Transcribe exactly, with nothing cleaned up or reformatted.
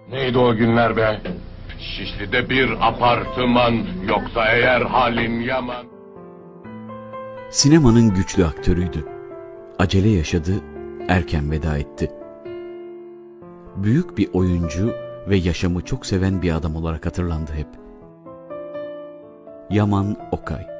Neydi o günler be? Şişli'de bir apartman, yoksa eğer halin yaman. Sinemanın güçlü aktörüydü. Acele yaşadı, erken veda etti. Büyük bir oyuncu ve yaşamı çok seven bir adam olarak hatırlandı hep. Yaman Okay.